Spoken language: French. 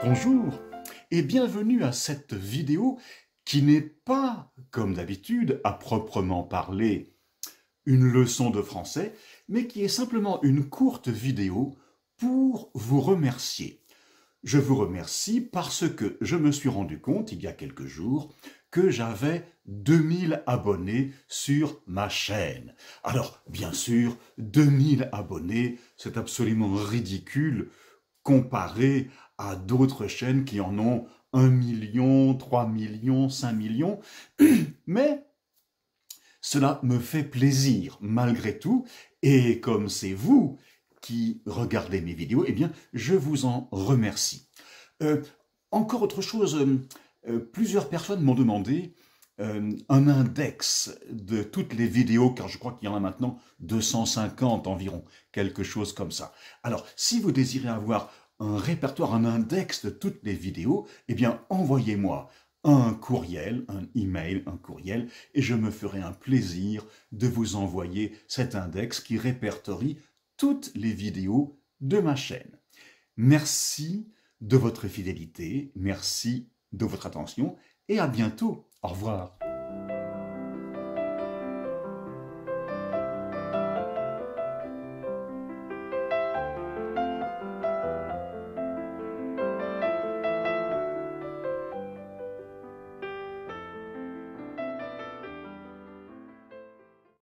Bonjour et bienvenue à cette vidéo qui n'est pas, comme d'habitude, à proprement parler, une leçon de français, mais qui est simplement une courte vidéo pour vous remercier. Je vous remercie parce que je me suis rendu compte, il y a quelques jours, que j'avais 2000 abonnés sur ma chaîne. Alors, bien sûr, 2000 abonnés, c'est absolument ridicule comparé à d'autres chaînes qui en ont 1 million, 3 millions, 5 millions. Mais cela me fait plaisir malgré tout. Et comme c'est vous qui regardez mes vidéos, eh bien, je vous en remercie. Encore autre chose, plusieurs personnes m'ont demandé un index de toutes les vidéos, car je crois qu'il y en a maintenant 250 environ, quelque chose comme ça. Alors, si vous désirez avoir un répertoire, un index de toutes les vidéos, eh bien, envoyez-moi un courriel, un email, un courriel, et je me ferai un plaisir de vous envoyer cet index qui répertorie toutes les vidéos de ma chaîne. Merci de votre fidélité, merci de votre attention, et à bientôt. Au revoir.